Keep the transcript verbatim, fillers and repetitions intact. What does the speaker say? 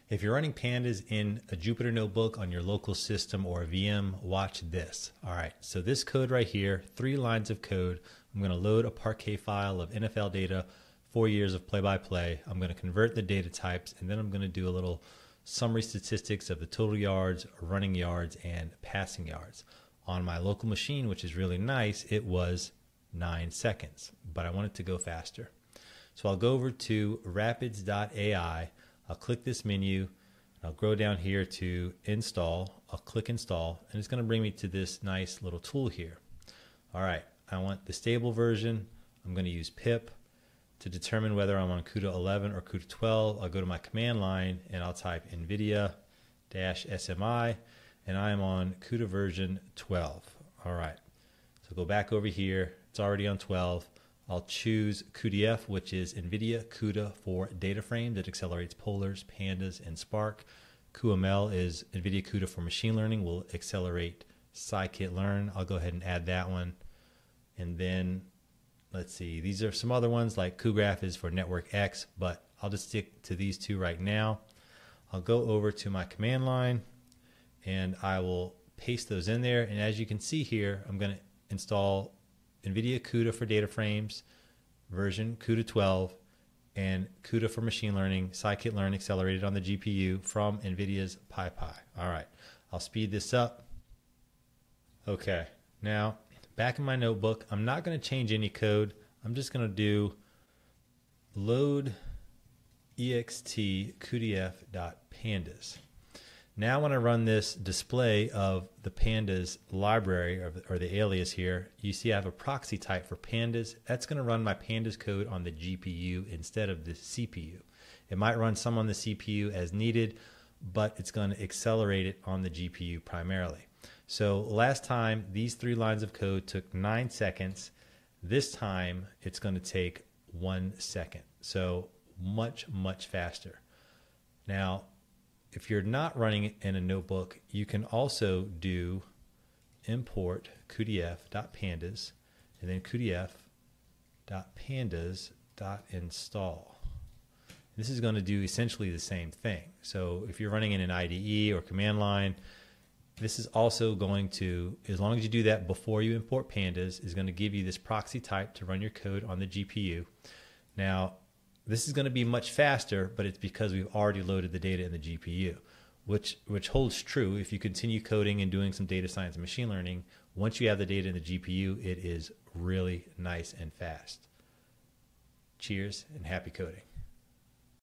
If you're running pandas in a Jupyter notebook on your local system or a V M, watch this. All right, so this code right here, three lines of code. I'm going to load a Parquet file of N F L data, four years of play-by-play. I'm going to convert the data types, and then I'm going to do a little summary statistics of the total yards, running yards, and passing yards. On my local machine, which is really nice, it was nine seconds, but I want it to go faster. So I'll go over to rapids dot A I. I'll click this menu, I'll go down here to install, I'll click install, and it's going to bring me to this nice little tool here. All right, I want the stable version. I'm going to use pip. To determine whether I'm on CUDA eleven or CUDA twelve, I'll go to my command line and I'll type NVIDIA S M I, and I am on CUDA version twelve. All right, so go back over here, it's already on twelve. I'll choose CUDA-F, which is NVIDIA CUDA for data frame that accelerates polars, pandas, and Spark. Q M L is NVIDIA CUDA for machine learning, will accelerate scikit-learn. I'll go ahead and add that one. And then, let's see, these are some other ones like cugraph is for network X, but I'll just stick to these two right now. I'll go over to my command line and I will paste those in there. And as you can see here, I'm going to install NVIDIA CUDA for data frames, version CUDA twelve, and CUDA for machine learning, scikit-learn accelerated on the G P U from NVIDIA's PyPy. All right, I'll speed this up. Okay, now back in my notebook, I'm not going to change any code. I'm just going to do load ext CUDA-F.pandas. Now when I run this display of the pandas library, or the, or the alias here, you see I have a proxy type for pandas. That's going to run my pandas code on the G P U instead of the C P U. It might run some on the C P U as needed, but it's going to accelerate it on the G P U primarily. So last time, these three lines of code took nine seconds. This time, it's going to take one second. So much, much faster. Now, if you're not running it in a notebook, you can also do import CUDA-F.pandas and then CUDA-F.pandas.install. This is going to do essentially the same thing. So if you're running in an I D E or command line, this is also going to, as long as you do that before you import pandas, is going to give you this proxy type to run your code on the G P U. Now, this is going to be much faster, but it's because we've already loaded the data in the G P U, which, which holds true if you continue coding and doing some data science and machine learning. Once you have the data in the G P U, it is really nice and fast. Cheers and happy coding.